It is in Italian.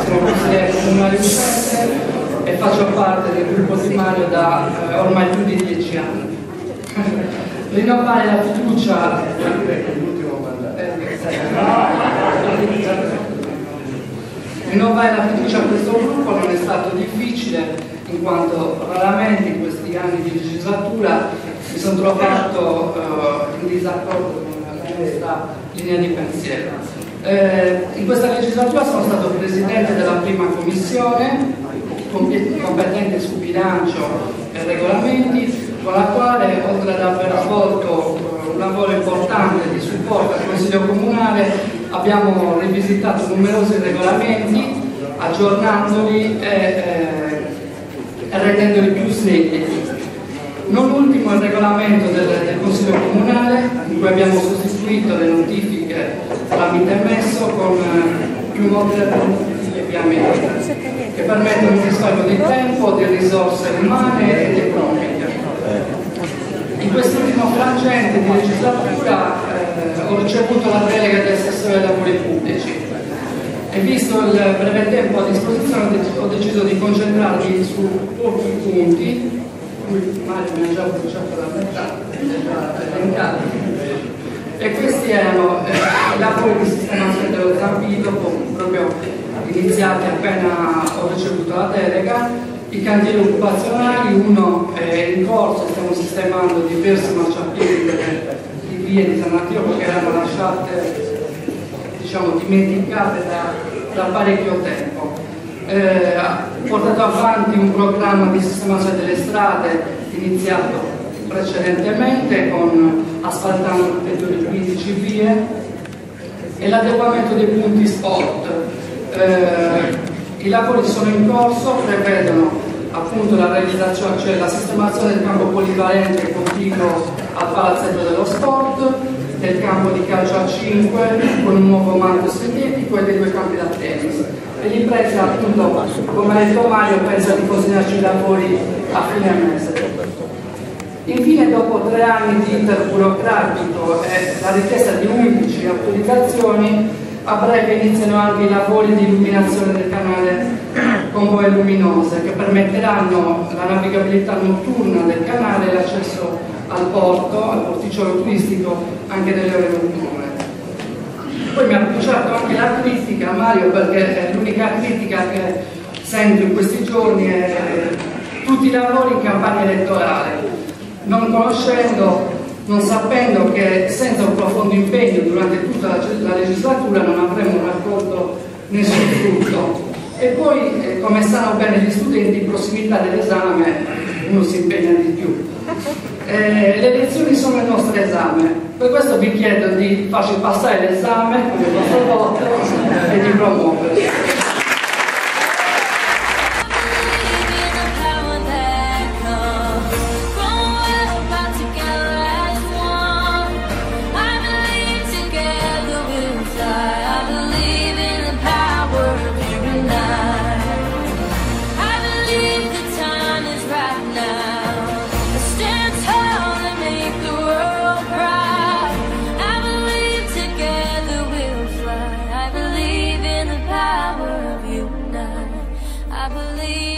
sono consigliere comunale uscente e faccio parte del gruppo di Mario da ormai più di 10 anni. Rinnovare la fiducia a questo gruppo non è stato difficile, in quanto raramente in questi anni di legislatura mi sono trovato in disaccordo con la nostra linea di pensiero. In questa legislatura sono stato presidente della prima commissione competente su bilancio e regolamenti, con la quale, oltre ad aver svolto un lavoro importante di supporto al Consiglio Comunale, abbiamo rivisitato numerosi regolamenti, aggiornandoli e rendendoli più snelli. Non ultimo il regolamento del Consiglio Comunale, in cui abbiamo sostituito le notifiche tramite messo con più moderni che permettono un risparmio di tempo, di risorse umane ed economiche. In quest'ultimo frangente di legislatura ho ricevuto la delega di assessore ai lavori pubblici e visto il breve tempo a disposizione ho deciso di concentrarmi su pochi punti, cui Mario mi ha già bruciato la metà, e questi erano i lavori di sistemazione dello zampito, proprio iniziati appena ho ricevuto la delega, i cantieri occupazionali, uno è in corso, stiamo sistemando diversi marciapiedi di vie di San Antioco che erano lasciate, diciamo, dimenticate da parecchio tempo. Ho portato avanti un programma di sistemazione delle strade iniziato precedentemente asfaltando ulteriori 15 vie e l'adeguamento dei punti sport. I lavori sono in corso, prevedono appunto la realizzazione, cioè la sistemazione del campo polivalente contiguo al palazzetto dello sport, del campo di calcio a 5 con un nuovo manto sintetico e dei 2 campi da tennis. E l'impresa, appunto, come ha detto Mario, pensa di consegnarci i lavori a fine mese. Infine, dopo 3 anni di iter burocratico e la richiesta di 11 autorizzazioni, a breve iniziano anche i lavori di illuminazione del canale con boe luminose che permetteranno la navigabilità notturna del canale e l'accesso al porto, al porticciolo turistico anche nelle ore notturne. Poi mi ha bruciato anche la critica, Mario, perché l'unica critica che sento in questi giorni è tutti i lavori in campagna elettorale, non conoscendo, non sapendo che senza un profondo impegno durante tutta la legislatura non avremmo raccolto nessun frutto. E poi, come sanno bene gli studenti, in prossimità dell'esame uno si impegna di più. Le lezioni sono il nostro esame, per questo vi chiedo di farci passare l'esame con il vostro voto e di promuoverlo. I believe